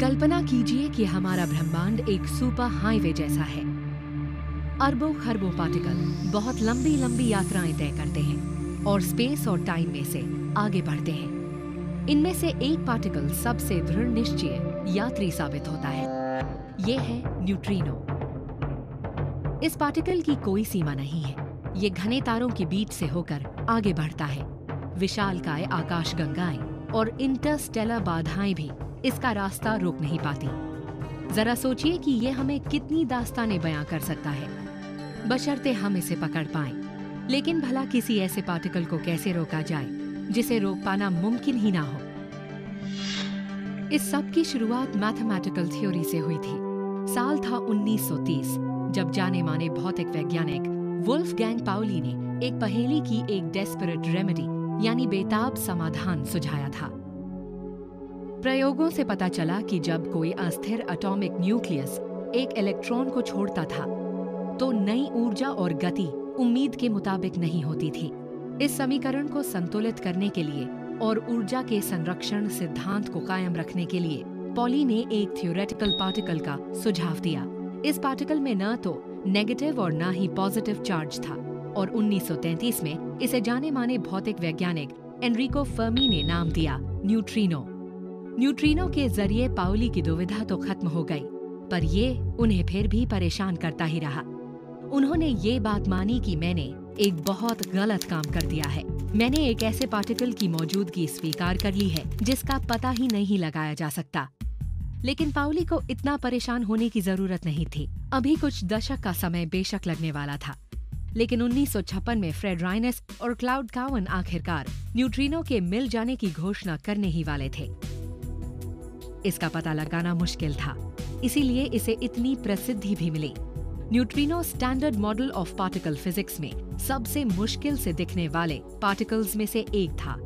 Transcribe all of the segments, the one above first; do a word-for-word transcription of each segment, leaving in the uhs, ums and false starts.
कल्पना कीजिए कि हमारा ब्रह्मांड एक सुपर हाईवे जैसा है। अरबों खरबों पार्टिकल बहुत लंबी लंबी यात्राएं तय करते हैं और स्पेस और टाइम में से आगे बढ़ते हैं। इनमें से एक पार्टिकल सबसे दृढ़ निश्चय यात्री साबित होता है। ये है न्यूट्रिनो। इस पार्टिकल की कोई सीमा नहीं है। ये घने तारों के बीच से होकर आगे बढ़ता है। विशालकाय आकाशगंगाएं और इंटरस्टेलर बाधाएं भी इसका रास्ता रोक नहीं पाती। जरा सोचिए कि ये हमें कितनी दास्तानें बयां कर सकता है, बशर्ते हम इसे पकड़ पाएं। लेकिन भला किसी ऐसे पार्टिकल को कैसे रोका जाए जिसे रोक पाना मुमकिन ही ना हो। इस सब की शुरुआत मैथमेटिकल थ्योरी से हुई थी। साल था उन्नीस सौ तीस, जब जाने माने भौतिक वैज्ञानिक वुल्फगैंग पाउली ने एक पहेली की एक डेस्परेट रेमेडी यानी बेताब समाधान सुझाया था। प्रयोगों से पता चला कि जब कोई अस्थिर एटॉमिक न्यूक्लियस एक इलेक्ट्रॉन को छोड़ता था तो नई ऊर्जा और गति उम्मीद के मुताबिक नहीं होती थी। इस समीकरण को संतुलित करने के लिए और ऊर्जा के संरक्षण सिद्धांत को कायम रखने के लिए पॉली ने एक थ्योरेटिकल पार्टिकल का सुझाव दिया। इस पार्टिकल में न तो नेगेटिव और न ही पॉजिटिव चार्ज था और उन्नीस सौ तैंतीस में इसे जाने माने भौतिक वैज्ञानिक एनरिको फर्मी ने नाम दिया न्यूट्रिनो। न्यूट्रिनो के जरिए पाउली की दुविधा तो खत्म हो गई, पर ये उन्हें फिर भी परेशान करता ही रहा। उन्होंने ये बात मानी कि मैंने एक बहुत गलत काम कर दिया है। मैंने एक ऐसे पार्टिकल की मौजूदगी स्वीकार कर ली है जिसका पता ही नहीं लगाया जा सकता। लेकिन पाउली को इतना परेशान होने की जरूरत नहीं थी। अभी कुछ दशक का समय बेशक लगने वाला था, लेकिन उन्नीस सौ छप्पन में फ्रेड राइनस और क्लाउड कावन आखिरकार न्यूट्रिनो के मिल जाने की घोषणा करने ही वाले थे। इसका पता लगाना मुश्किल था, इसीलिए इसे इतनी प्रसिद्धि भी मिली। Neutrino standard model of particle physics में सबसे मुश्किल से दिखने वाले पार्टिकल्स में से एक था।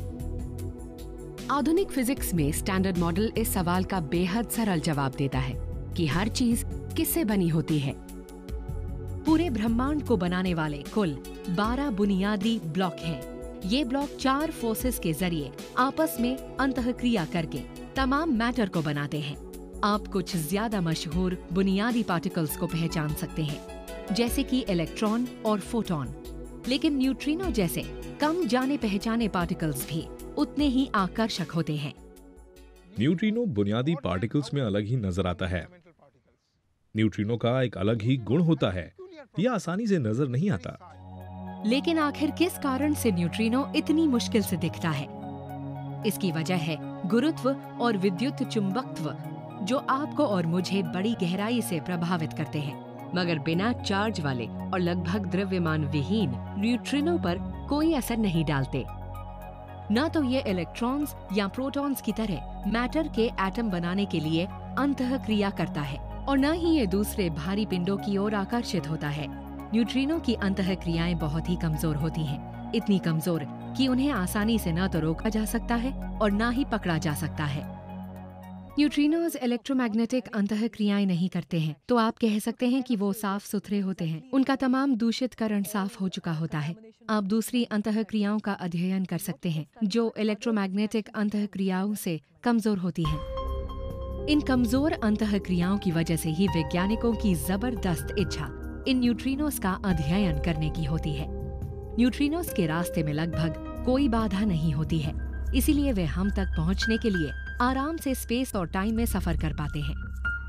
आधुनिक फिजिक्स में स्टैंडर्ड मॉडल इस सवाल का बेहद सरल जवाब देता है कि हर चीज किससे बनी होती है। पूरे ब्रह्मांड को बनाने वाले कुल बारह बुनियादी ब्लॉक हैं। ये ब्लॉक चार फोर्सेस के जरिए आपस में अंतःक्रिया करके तमाम मैटर को बनाते हैं। आप कुछ ज्यादा मशहूर बुनियादी पार्टिकल्स को पहचान सकते हैं, जैसे कि इलेक्ट्रॉन और फोटॉन। लेकिन न्यूट्रिनो जैसे कम जाने पहचाने पार्टिकल्स भी उतने ही आकर्षक होते हैं। न्यूट्रिनो बुनियादी पार्टिकल्स में अलग ही नजर आता है। न्यूट्रिनो का एक अलग ही गुण होता है, यह आसानी से नजर नहीं आता। लेकिन आखिर किस कारण से न्यूट्रिनो इतनी मुश्किल से दिखता है? इसकी वजह है गुरुत्व और विद्युत चुंबकत्व, जो आपको और मुझे बड़ी गहराई से प्रभावित करते हैं, मगर बिना चार्ज वाले और लगभग द्रव्यमान विहीन न्यूट्रिनो पर कोई असर नहीं डालते। न तो ये इलेक्ट्रॉन्स या प्रोटॉन्स की तरह मैटर के एटम बनाने के लिए अंतःक्रिया करता है और न ही ये दूसरे भारी पिंडों की ओर आकर्षित होता है। न्यूट्रिनो की अंतःक्रियाएं बहुत ही कमजोर होती हैं, इतनी कमजोर कि उन्हें आसानी से न तो रोका जा सकता है और न ही पकड़ा जा सकता है। न्यूट्रिनोज इलेक्ट्रोमैग्नेटिक अंतःक्रियाएं नहीं करते हैं, तो आप कह सकते हैं कि वो साफ सुथरे होते हैं। उनका तमाम दूषित करण साफ हो चुका होता है। आप दूसरी अंतःक्रियाओं का अध्ययन कर सकते हैं जो इलेक्ट्रोमैग्नेटिक अंतःक्रियाओं से कमजोर होती हैं। इन कमजोर अंतःक्रियाओं की वजह से ही वैज्ञानिकों की जबरदस्त इच्छा इन न्यूट्रिनोज का अध्ययन करने की होती है। न्यूट्रिनोज के रास्ते में लगभग कोई बाधा नहीं होती है, इसीलिए वे हम तक पहुंचने के लिए आराम से स्पेस और टाइम में सफर कर पाते हैं।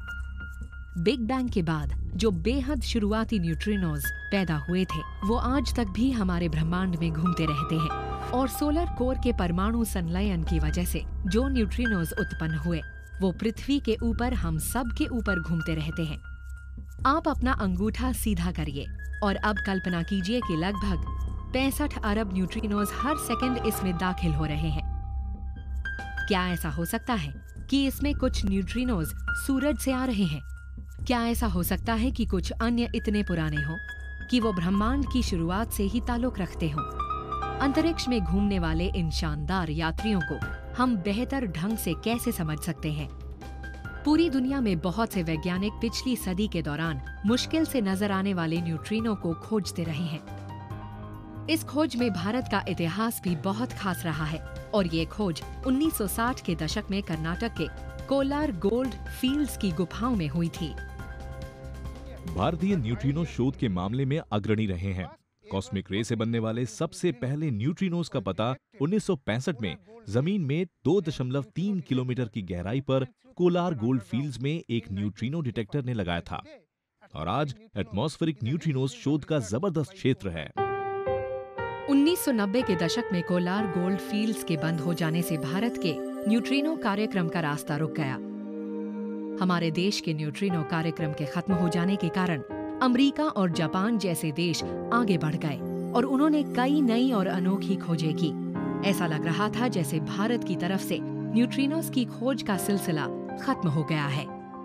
बिग बैंग के बाद जो बेहद शुरुआती न्यूट्रिनोज पैदा हुए थे, वो आज तक भी हमारे ब्रह्मांड में घूमते रहते हैं और सोलर कोर के परमाणु संलयन की वजह से जो न्यूट्रिनोज उत्पन्न हुए, वो पृथ्वी के ऊपर हम सब के ऊपर घूमते रहते हैं। आप अपना अंगूठा सीधा करिए और अब कल्पना कीजिए कि लगभग पैंसठ अरब न्यूट्रिनोज हर सेकंड इसमें दाखिल हो रहे हैं। क्या ऐसा हो सकता है कि इसमें कुछ न्यूट्रिनोज सूरज से आ रहे हैं? क्या ऐसा हो सकता है कि कुछ अन्य इतने पुराने हों कि वो ब्रह्मांड की शुरुआत से ही ताल्लुक रखते हों? अंतरिक्ष में घूमने वाले इन शानदार यात्रियों को हम बेहतर ढंग से कैसे समझ सकते हैं? पूरी दुनिया में बहुत से वैज्ञानिक पिछली सदी के दौरान मुश्किल से नजर आने वाले न्यूट्रिनो को खोजते रहे हैं। इस खोज में भारत का इतिहास भी बहुत खास रहा है और ये खोज उन्नीस सौ साठ के दशक में कर्नाटक के कोलार गोल्ड फील्ड्स की गुफाओं में हुई थी। भारतीय न्यूट्रिनो शोध के मामले में अग्रणी रहे हैं। कॉस्मिक रे से बनने वाले सबसे पहले न्यूट्रिनोज का पता उन्नीस सौ पैंसठ में जमीन में दो दशमलव तीन किलोमीटर की गहराई पर कोलार गोल्ड फील्ड्स में एक न्यूट्रिनो डिटेक्टर ने लगाया था और आज एटमॉस्फेरिक न्यूट्रिनोज शोध का जबरदस्त क्षेत्र है। उन्नीस सौ नब्बे के दशक में कोलार गोल्ड फील्ड्स के बंद हो जाने से भारत के न्यूट्रिनो कार्यक्रम का रास्ता रुक गया। हमारे देश के न्यूट्रिनो कार्यक्रम के खत्म हो जाने के कारण अमेरिका और जापान जैसे देश आगे बढ़ गए और उन्होंने कई नई और अनोखी खोजें की। ऐसा लग रहा था जैसे भारत की तरफ से न्यूट्रिनोज की खोज का सिलसिला खत्म हो गया है।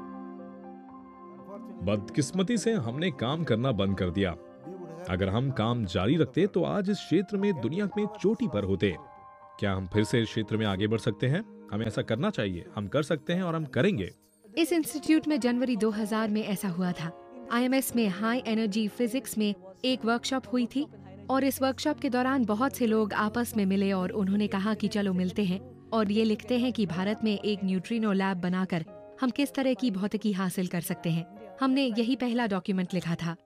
बदकिस्मती से हमने काम करना बंद कर दिया। अगर हम काम जारी रखते तो आज इस क्षेत्र में दुनिया में चोटी पर होते। क्या हम फिर से इस क्षेत्र में आगे बढ़ सकते हैं? हमें ऐसा करना चाहिए। हम कर सकते हैं और हम करेंगे। इस इंस्टीट्यूट में जनवरी दो हज़ार में ऐसा हुआ था। आई एम एस में हाई एनर्जी फिजिक्स में एक वर्कशॉप हुई थी और इस वर्कशॉप के दौरान बहुत से लोग आपस में मिले और उन्होंने कहा कि चलो मिलते हैं और ये लिखते हैं कि भारत में एक न्यूट्रिनो लैब बनाकर हम किस तरह की भौतिकी हासिल कर सकते हैं। हमने यही पहला डॉक्यूमेंट लिखा था।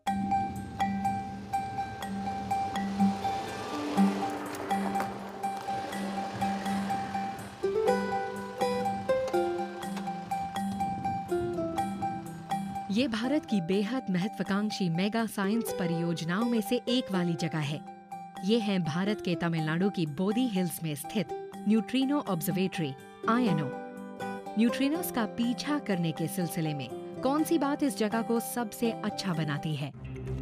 ये भारत की बेहद महत्वाकांक्षी मेगा साइंस परियोजनाओं में से एक वाली जगह है। ये है भारत के तमिलनाडु की बोधी हिल्स में स्थित neutrino observatory I N O. Neutrinos का पीछा करने के सिलसिले में कौन सी बात इस जगह को सबसे अच्छा बनाती है?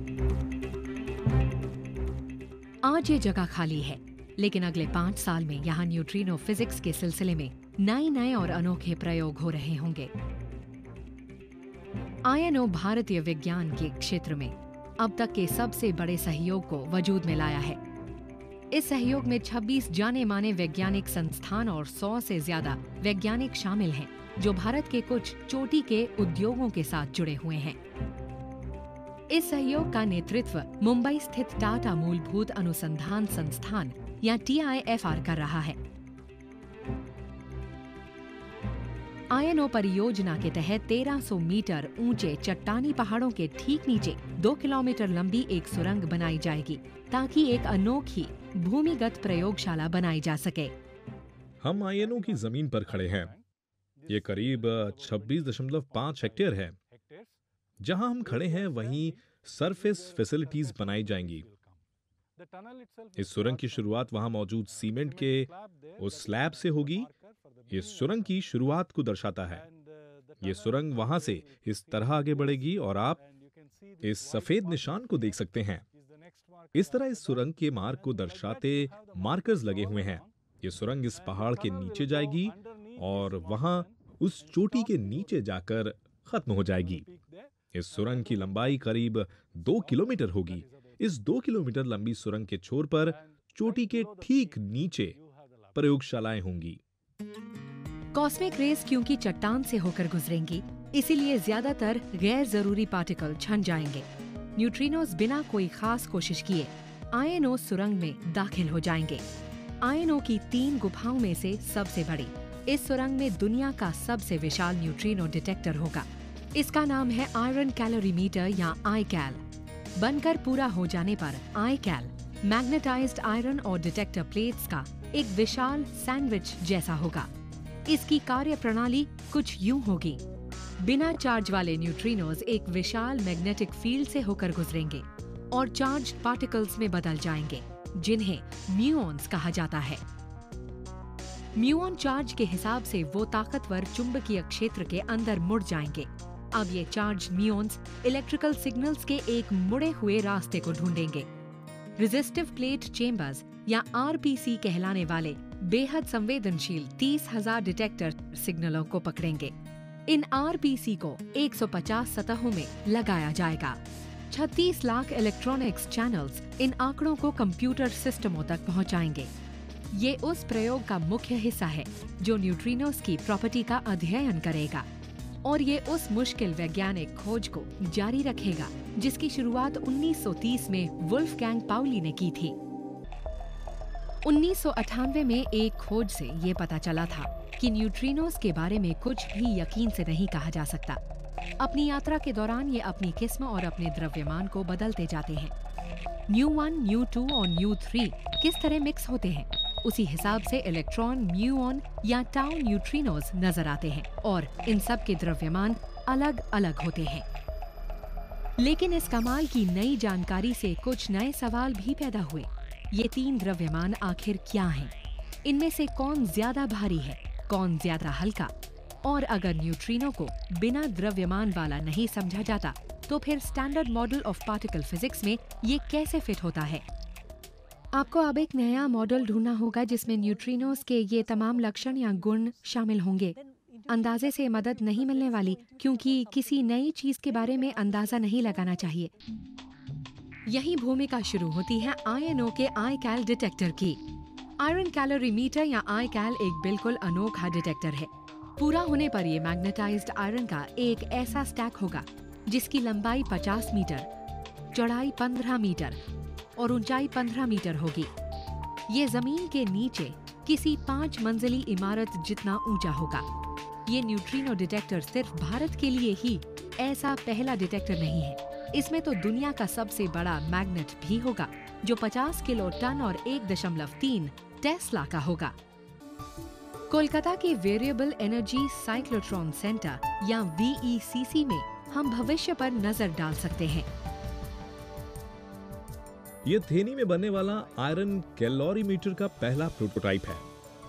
आज ये जगह खाली है, लेकिन अगले पाँच साल में यहाँ न्यूट्रिनो फिजिक्स के सिलसिले में नए नए और अनोखे प्रयोग हो रहे होंगे। आई एन ओ भारतीय विज्ञान के क्षेत्र में अब तक के सबसे बड़े सहयोग को वजूद में लाया है। इस सहयोग में छब्बीस जाने माने वैज्ञानिक संस्थान और सौ से ज्यादा वैज्ञानिक शामिल हैं, जो भारत के कुछ चोटी के उद्योगों के साथ जुड़े हुए हैं। इस सहयोग का नेतृत्व मुंबई स्थित टाटा मूलभूत अनुसंधान संस्थान या टी आई एफ आर कर रहा है। आई एन ओ परियोजना के तहत तेरह सौ मीटर ऊंचे चट्टानी पहाड़ों के ठीक नीचे दो किलोमीटर लंबी एक सुरंग बनाई जाएगी, ताकि एक अनोखी भूमिगत प्रयोगशाला बनाई जा सके। हम आई एन ओ की जमीन पर खड़े हैं। ये करीब छब्बीस दशमलव पाँच हेक्टेयर है। जहां हम खड़े हैं वहीं सरफेस फैसिलिटीज बनाई जाएंगी। इस सुरंग की शुरुआत वहां मौजूद सीमेंट के उस स्लैब से होगी। ये सुरंग की शुरुआत को दर्शाता है। ये सुरंग वहां से इस तरह आगे बढ़ेगी और आप इस सफेद निशान को देख सकते हैं। इस तरह इस सुरंग के मार्ग को दर्शाते मार्कर्स लगे हुए हैं। ये सुरंग इस पहाड़ के नीचे जाएगी और वहां उस चोटी के नीचे जाकर खत्म हो जाएगी। इस सुरंग की लंबाई करीब दो किलोमीटर होगी। इस दो किलोमीटर लंबी सुरंग के छोर पर चोटी के ठीक नीचे प्रयोगशालाएं होंगी। कॉस्मिक रेस क्योंकि चट्टान से होकर गुजरेंगी, इसीलिए ज्यादातर गैर जरूरी पार्टिकल छन जाएंगे। न्यूट्रिनोज बिना कोई खास कोशिश किए आई एन ओ सुरंग में दाखिल हो जाएंगे। आई एन ओ की तीन गुफाओं में से सबसे बड़ी इस सुरंग में दुनिया का सबसे विशाल न्यूट्रिनो डिटेक्टर होगा। इसका नाम है आयरन कैलोरीमीटर या आई कैल। बनकर पूरा हो जाने पर आई कैल मैग्नेटाइज्ड आयरन और डिटेक्टर प्लेट्स का एक विशाल सैंडविच जैसा होगा। इसकी कार्य प्रणाली कुछ यूं होगी। बिना चार्ज वाले न्यूट्रिनोज एक विशाल मैग्नेटिक फील्ड से होकर गुजरेंगे और चार्ज्ड पार्टिकल्स में बदल जाएंगे, जिन्हें म्यूऑन्स कहा जाता है। म्यूऑन चार्ज के हिसाब से वो ताकतवर चुंबकीय क्षेत्र के अंदर मुड़ जाएंगे। अब ये चार्ज म्यूऑन्स इलेक्ट्रिकल सिग्नल्स के एक मुड़े हुए रास्ते को ढूंढेंगे। रेजिस्टिव प्लेट चेंबर्स या आर पी सी कहलाने वाले बेहद संवेदनशील तीस हज़ार डिटेक्टर सिग्नलों को पकड़ेंगे। इन आर पी सी को एक सौ पचास सतहों में लगाया जाएगा। छत्तीस लाख इलेक्ट्रॉनिक्स चैनल्स इन आंकड़ों को कंप्यूटर सिस्टमों तक पहुंचाएंगे। ये उस प्रयोग का मुख्य हिस्सा है जो न्यूट्रिनोज की प्रॉपर्टी का अध्ययन करेगा और ये उस मुश्किल वैज्ञानिक खोज को जारी रखेगा जिसकी शुरुआत उन्नीस सौ तीस में वुल्फगैंग पाउली ने की थी। उन्नीस सौ अट्ठानवे में एक खोज से ये पता चला था कि न्यूट्रिनोज के बारे में कुछ भी यकीन से नहीं कहा जा सकता। अपनी यात्रा के दौरान ये अपनी किस्म और अपने द्रव्यमान को बदलते जाते हैं। न्यू वन, न्यू टू और न्यू थ्री किस तरह मिक्स होते हैं, उसी हिसाब से इलेक्ट्रॉन, म्यूऑन या टाउ न्यूट्रिनोज नजर आते हैं और इन सब के द्रव्यमान अलग अलग होते हैं। लेकिन इस कमाल की नई जानकारी से कुछ नए सवाल भी पैदा हुए। ये तीन द्रव्यमान आखिर क्या हैं? इनमें से कौन ज्यादा भारी है, कौन ज्यादा हल्का? और अगर न्यूट्रिनो को बिना द्रव्यमान वाला नहीं समझा जाता, तो फिर standard model of particle physics में ये कैसे फिट होता है? आपको अब एक नया मॉडल ढूंढना होगा जिसमें न्यूट्रिनोज के ये तमाम लक्षण या गुण शामिल होंगे। अंदाजे से मदद नहीं मिलने वाली, क्योंकि किसी नई चीज के बारे में अंदाजा नहीं लगाना चाहिए। यही भूमिका शुरू होती है आयनों के आई कैल डिटेक्टर की। आयरन कैलोरीमीटर या आई कैल एक बिल्कुल अनोखा डिटेक्टर है। पूरा होने पर ये मैग्नेटाइज्ड आयरन का एक ऐसा स्टैक होगा जिसकी लंबाई पचास मीटर, चौड़ाई पंद्रह मीटर और ऊंचाई पंद्रह मीटर होगी। ये जमीन के नीचे किसी पांच मंजिली इमारत जितना ऊंचा होगा। ये न्यूट्रिनो डिटेक्टर सिर्फ भारत के लिए ही ऐसा पहला डिटेक्टर नहीं है। इसमें तो दुनिया का सबसे बड़ा मैग्नेट भी होगा जो पचास किलो टन और एक दशमलव तीन टेस्ला का होगा। कोलकाता के वेरिएबल एनर्जी साइक्लोट्रॉन सेंटर या वी ई सी सी में हम भविष्य पर नजर डाल सकते हैं। ये थेनी में बनने वाला आयरन कैलोरीमीटर का पहला प्रोटोटाइप है।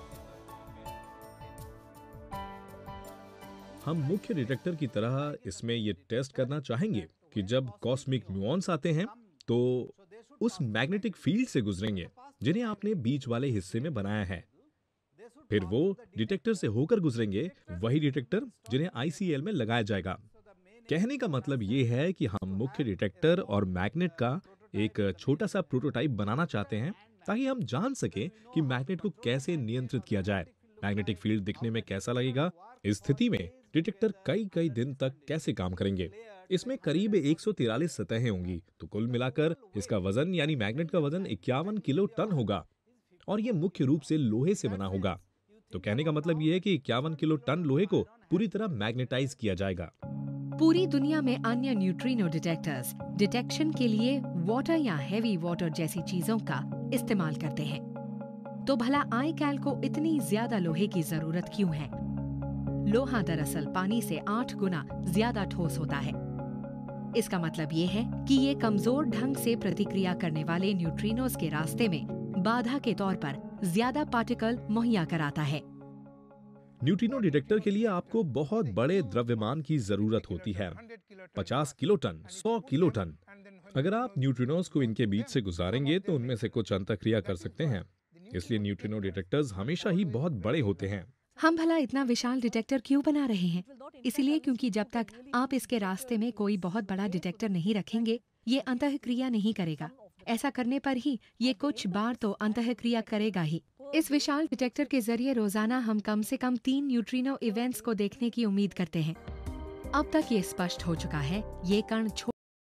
हम मुख्य डिटेक्टर की तरह इसमें ये टेस्ट करना चाहेंगे कि जब कॉस्मिक म्यूऑन्स आते हैं तो उस मैग्नेटिक फील्ड से गुजरेंगे जिन्हें आपने बीच वाले हिस्से में बनाया है। फिर वो डिटेक्टर से होकर गुजरेंगे, वही डिटेक्टर जिन्हें आई सी एल में लगाया जाएगा। कहने का मतलब ये है कि हम मुख्य डिटेक्टर और मैग्नेट का एक छोटा सा प्रोटोटाइप बनाना चाहते हैं ताकि हम जान सकें कि मैग्नेट को कैसे नियंत्रित किया जाए, मैग्नेटिक फील्ड दिखने में कैसा लगेगा। इस स्थिति में डिटेक्टर कई कई दिन तक कैसे काम करेंगे। इसमें करीब एक सौ तिरालीस सतहें होंगी, तो कुल मिलाकर इसका वजन यानी मैग्नेट का वजन इक्यावन किलो टन होगा और ये मुख्य रूप से लोहे से बना होगा। तो कहने का मतलब ये है कि इक्यावन किलो टन लोहे को पूरी तरह मैग्नेटाइज किया जाएगा। पूरी दुनिया में अन्य न्यूट्रिनो डिटेक्टर्स डिटेक्शन के लिए वाटर या हेवी वाटर जैसी चीजों का इस्तेमाल करते हैं। तो भला आई कैल को इतनी ज्यादा लोहे की जरूरत क्यों है? लोहा दरअसल पानी से आठ गुना ज्यादा ठोस होता है। इसका मतलब ये है कि ये कमजोर ढंग से प्रतिक्रिया करने वाले न्यूट्रिनोज के रास्ते में बाधा के तौर पर ज्यादा पार्टिकल मुहैया कराता है। न्यूट्रिनो डिटेक्टर के लिए आपको बहुत बड़े द्रव्यमान की जरूरत होती है, पचास किलो टन, सौ किलो टन। अगर आप न्यूट्रिनोज को इनके बीच से गुजारेंगे तो उनमें से कुछ अंतःक्रिया कर सकते हैं। इसलिए न्यूट्रिनो डिटेक्टर्स हमेशा ही बहुत बड़े होते हैं। हम भला इतना विशाल डिटेक्टर क्यों बना रहे हैं? इसलिए क्योंकि जब तक आप इसके रास्ते में कोई बहुत बड़ा डिटेक्टर नहीं रखेंगे, ये अंतःक्रिया नहीं करेगा। ऐसा करने पर ही ये कुछ बार तो अंतःक्रिया करेगा ही। इस विशाल डिटेक्टर के जरिए रोजाना हम कम से कम तीन न्यूट्रिनो इवेंट्स को देखने की उम्मीद करते हैं। अब तक ये स्पष्ट हो चुका है, ये कण छो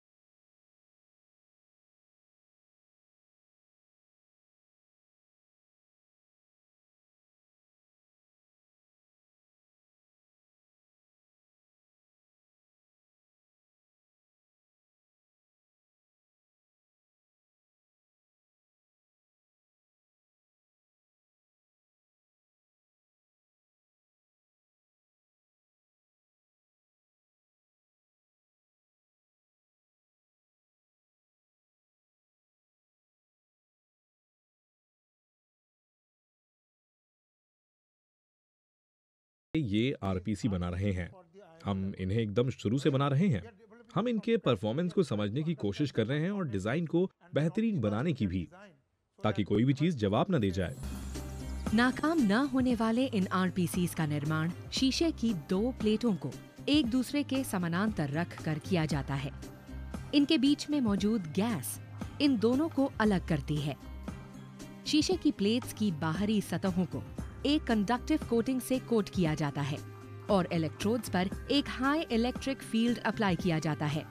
ये आर पी सी बना रहे हैं। हम इन्हें एकदम शुरू से बना रहे हैं। हम इनके परफॉर्मेंस को समझने की कोशिश कर रहे हैं और डिजाइन को बेहतरीन बनाने की भी, ताकि कोई भी चीज जवाब न दे जाए। नाकाम न होने वाले इन आर पी सीज़ का निर्माण शीशे की दो प्लेटों को एक दूसरे के समानांतर रख कर किया जाता है। इनके बीच में मौजूद गैस इन दोनों को अलग करती है। शीशे की प्लेट्स की बाहरी सतहों को एक कंडक्टिव कोटिंग से कोट किया जाता है और इलेक्ट्रोड्स पर एक हाई इलेक्ट्रिक फील्ड अप्लाई किया जाता है।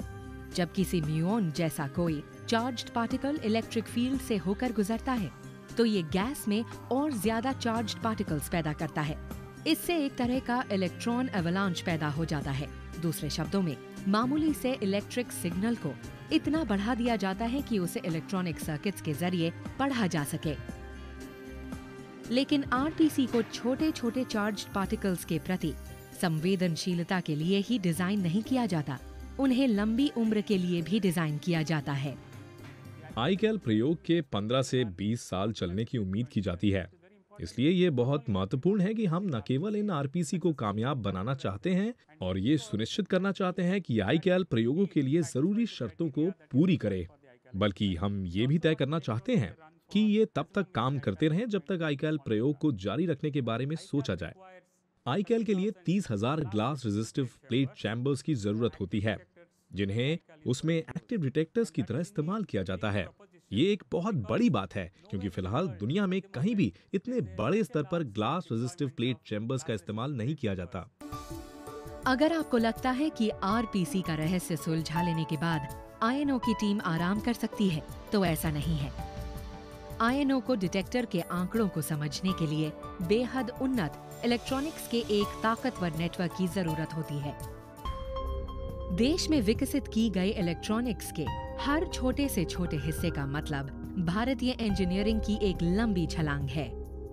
जब किसी म्यूऑन जैसा कोई चार्ज्ड पार्टिकल इलेक्ट्रिक फील्ड से होकर गुजरता है तो ये गैस में और ज्यादा चार्ज्ड पार्टिकल्स पैदा करता है। इससे एक तरह का इलेक्ट्रॉन एवलांच पैदा हो जाता है। दूसरे शब्दों में, मामूली से इलेक्ट्रिक सिग्नल को इतना बढ़ा दिया जाता है कि उसे इलेक्ट्रॉनिक सर्किट्स के जरिए पढ़ा जा सके। लेकिन आरपीसी को छोटे छोटे चार्ज्ड पार्टिकल्स के प्रति संवेदनशीलता के लिए ही डिजाइन नहीं किया जाता, उन्हें लंबी उम्र के लिए भी डिजाइन किया जाता है। आईकैल प्रयोग के पंद्रह से बीस साल चलने की उम्मीद की जाती है। इसलिए ये बहुत महत्वपूर्ण है कि हम न केवल इन आरपीसी को कामयाब बनाना चाहते हैं और ये सुनिश्चित करना चाहते हैं कि आईकैल प्रयोगों के लिए जरूरी शर्तों को पूरी करे, बल्कि हम ये भी तय करना चाहते हैं कि ये तब तक काम करते रहें जब तक आईकैल प्रयोग को जारी रखने के बारे में सोचा जाए। आईकैल के लिए तीस हजार ग्लास रेजिस्टिव प्लेट चैम्बर्स की जरूरत होती है, जिन्हें उसमें एक्टिव डिटेक्टर्स की तरह इस्तेमाल किया जाता है। ये एक बहुत बड़ी बात है क्योंकि फिलहाल दुनिया में कहीं भी इतने बड़े स्तर पर ग्लास रेजिस्टिव प्लेट चैम्बर्स का इस्तेमाल नहीं किया जाता। अगर आपको लगता है कि आरपीसी का रहस्य सुलझा लेने के बाद आईएनओ की टीम आराम कर सकती है, तो ऐसा नहीं है। आईएनओ को डिटेक्टर के आंकड़ों को समझने के लिए बेहद उन्नत इलेक्ट्रॉनिक्स के एक ताकतवर नेटवर्क की जरूरत होती है। देश में विकसित की गई इलेक्ट्रॉनिक्स के हर छोटे से छोटे हिस्से का मतलब भारतीय इंजीनियरिंग की एक लंबी छलांग है।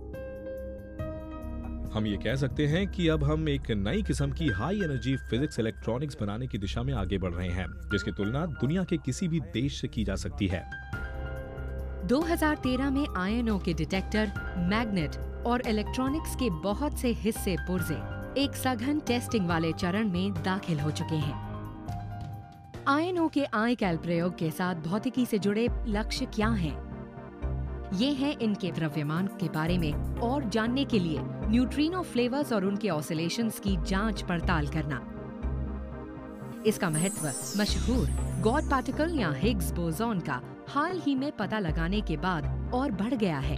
हम ये कह सकते हैं कि अब हम एक नई किस्म की हाई एनर्जी फिजिक्स इलेक्ट्रॉनिक्स बनाने की दिशा में आगे बढ़ रहे हैं, जिसकी तुलना दुनिया के किसी भी देश से की जा सकती है। दो हज़ार तेरह में आईएनओ के डिटेक्टर, मैग्नेट और इलेक्ट्रॉनिक्स के बहुत से हिस्से पुर्जे एक सघन टेस्टिंग वाले चरण में दाखिल हो चुके हैं। आईएनओ के आईकैल प्रयोग के साथ भौतिकी से जुड़े लक्ष्य क्या हैं? ये हैं इनके द्रव्यमान के बारे में और जानने के लिए न्यूट्रिनो फ्लेवर्स और उनके ऑसिलेशंस की जांच पड़ताल करना। इसका महत्व मशहूर गॉड पार्टिकल या हिग्स बोसॉन का हाल ही में पता लगाने के बाद और बढ़ गया है।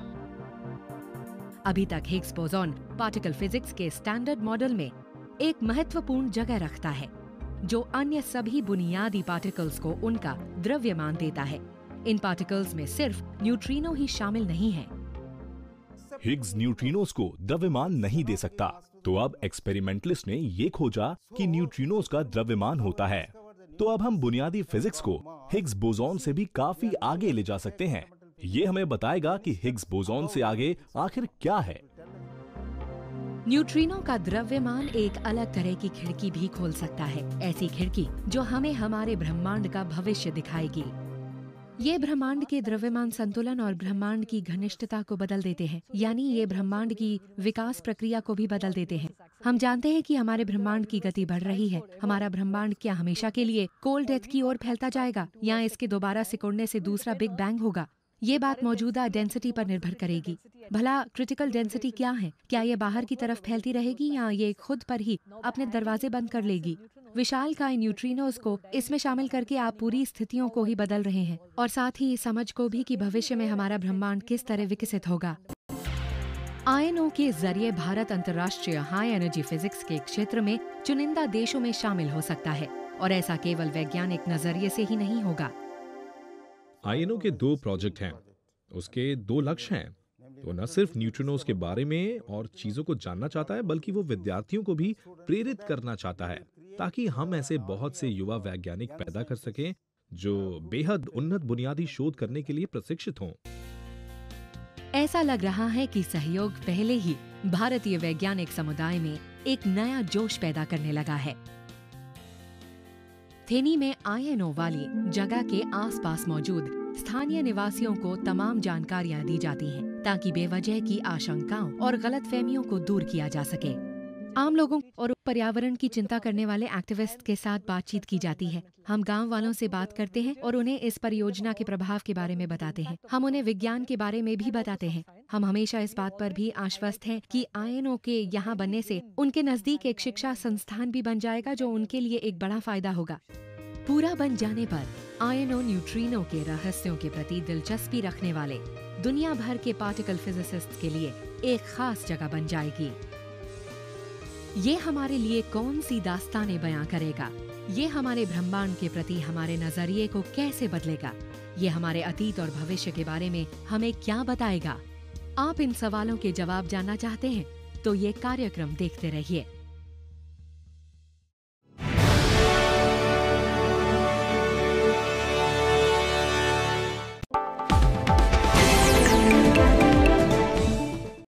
अभी तक हिग्स बोसॉन पार्टिकल फिजिक्स के स्टैंडर्ड मॉडल में एक महत्वपूर्ण जगह रखता है, जो अन्य सभी बुनियादी पार्टिकल्स को उनका द्रव्यमान देता है। इन पार्टिकल्स में सिर्फ न्यूट्रिनो ही शामिल नहीं है। हिग्स न्यूट्रिनोज को द्रव्यमान नहीं दे सकता, तो अब एक्सपेरिमेंटलिस्ट ने ये खोजा कि न्यूट्रिनोज का द्रव्यमान होता है। तो अब हम बुनियादी फिजिक्स को हिग्स बोसॉन से भी काफी आगे ले जा सकते हैं। ये हमें बताएगा कि हिग्स बोसॉन से आगे आखिर क्या है। न्यूट्रिनो का द्रव्यमान एक अलग तरह की खिड़की भी खोल सकता है, ऐसी खिड़की जो हमें हमारे ब्रह्मांड का भविष्य दिखाएगी। ये ब्रह्मांड के द्रव्यमान संतुलन और ब्रह्मांड की घनिष्ठता को बदल देते हैं, यानी ये ब्रह्मांड की विकास प्रक्रिया को भी बदल देते हैं। हम जानते हैं कि हमारे ब्रह्मांड की गति बढ़ रही है। हमारा ब्रह्मांड क्या हमेशा के लिए कोल्ड डेथ की ओर फैलता जाएगा या इसके दोबारा सिकुड़ने से दूसरा बिग बैंग होगा? ये बात मौजूदा डेंसिटी पर निर्भर करेगी। भला क्रिटिकल डेंसिटी क्या है? क्या ये बाहर की तरफ फैलती रहेगी या ये खुद पर ही अपने दरवाजे बंद कर लेगी? विशालकाय न्यूट्रिनोज को इसमें शामिल करके आप पूरी स्थितियों को ही बदल रहे हैं और साथ ही इस समझ को भी कि भविष्य में हमारा ब्रह्मांड किस तरह विकसित होगा। आईएनओ के जरिए भारत अंतर्राष्ट्रीय हाई एनर्जी फिजिक्स के क्षेत्र में चुनिंदा देशों में शामिल हो सकता है, और ऐसा केवल वैज्ञानिक नजरिए से ही नहीं होगा। आईएनओ के दो प्रोजेक्ट हैं, उसके दो लक्ष्य हैं। वो न सिर्फ न्यूट्रिनोज के बारे में और चीजों को जानना चाहता है, बल्कि वो विद्यार्थियों को भी प्रेरित करना चाहता है, ताकि हम ऐसे बहुत से युवा वैज्ञानिक पैदा कर सकें जो बेहद उन्नत बुनियादी शोध करने के लिए प्रशिक्षित हों। ऐसा लग रहा है कि सहयोग पहले ही भारतीय वैज्ञानिक समुदाय में एक नया जोश पैदा करने लगा है। थेनी में आईएनओ वाली जगह के आसपास मौजूद स्थानीय निवासियों को तमाम जानकारियां दी जाती हैं, ताकि बेवजह की आशंकाओं और गलतफहमियों को दूर किया जा सके। आम लोगों और पर्यावरण की चिंता करने वाले एक्टिविस्ट के साथ बातचीत की जाती है। हम गांव वालों से बात करते हैं और उन्हें इस परियोजना के प्रभाव के बारे में बताते हैं। हम उन्हें विज्ञान के बारे में भी बताते हैं। हम हमेशा इस बात पर भी आश्वस्त हैं कि आईएनओ के यहाँ बनने से उनके नजदीक एक शिक्षा संस्थान भी बन जाएगा, जो उनके लिए एक बड़ा फायदा होगा। पूरा बन जाने पर आईएनओ न्यूट्रिनो के रहस्यों के प्रति दिलचस्पी रखने वाले दुनिया भर के पार्टिकल फिजिसिस्ट के लिए एक खास जगह बन जाएगी। ये हमारे लिए कौन सी दास्तानें बयां करेगा? ये हमारे ब्रह्मांड के प्रति हमारे नजरिए को कैसे बदलेगा? ये हमारे अतीत और भविष्य के बारे में हमें क्या बताएगा? आप इन सवालों के जवाब जानना चाहते हैं तो ये कार्यक्रम देखते रहिए।